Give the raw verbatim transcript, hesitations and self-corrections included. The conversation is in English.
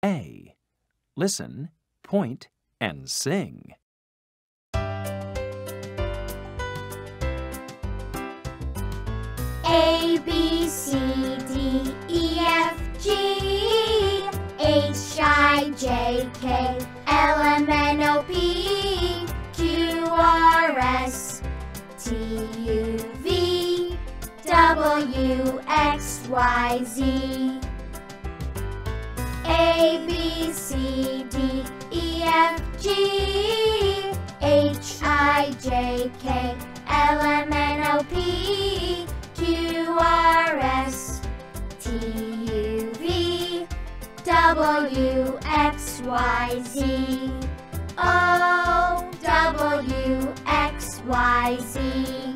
A. Listen, point, and sing. A, B, C, D, E, F, G, H, I, J, K, L, M, N, O, P, Q, R, S, T, U, V, W, X, Y, Z. A, B, C, D, E, F, G, H, I, J, K, L, M, N, O, P, Q, R, S, T, U, V, W, X, Y, Z. O, W, X, Y, Z.